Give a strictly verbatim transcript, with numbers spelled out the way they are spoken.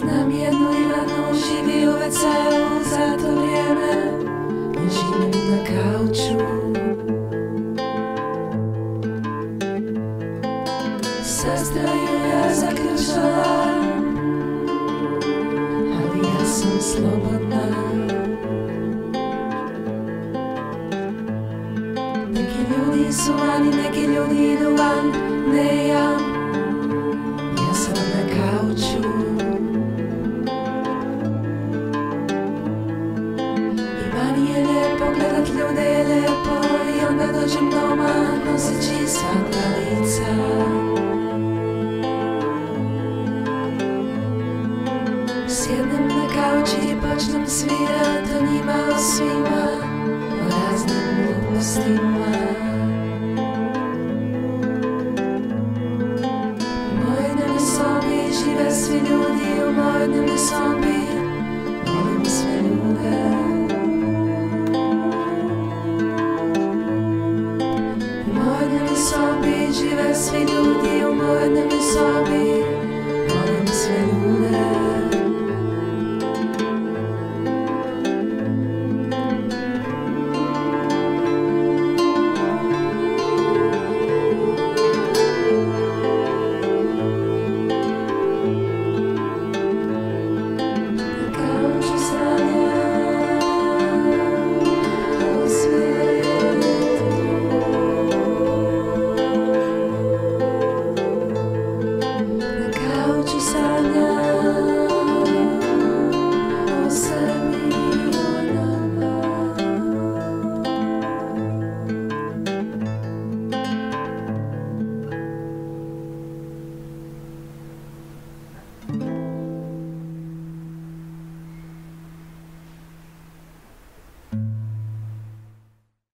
Znam jednu Ivanu, živi u ve ceu, za to vrijeme ne živim na kauču. Sestra ju ja zaključala, ali ja sam slobodna. Neki ljudi su vani, neki ljudi idu van, ne ja. Ja sam na kauču. I vani je lijepo, gledat ljude je lijepo, i onda dođem doma noseći sva lica. Sjednem na kauči i počnem svirat o njima, o svima, o raznim glupostima. U mojoj dnevnoj sobi žive svi ljudi, u mojoj dnevnoj sobi volim sve ljude.